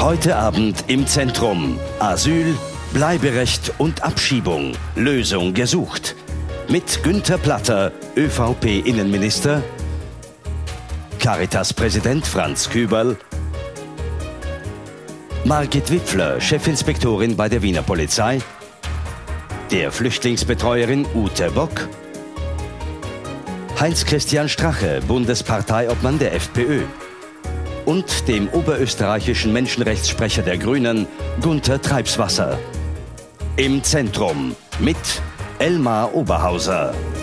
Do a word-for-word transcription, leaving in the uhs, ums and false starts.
Heute Abend im Zentrum. Asyl, Bleiberecht und Abschiebung. Lösung gesucht. Mit Günther Platter, ÖVP-Innenminister, Caritas-Präsident Franz Küberl, Margit Wipfler, Chefinspektorin bei der Wiener Polizei, der Flüchtlingsbetreuerin Ute Bock, Heinz-Christian Strache, Bundesparteiobmann der FPÖ und dem oberösterreichischen Menschenrechtssprecher der Grünen, Gunther Treibswasser. Im Zentrum mit Elmar Oberhauser.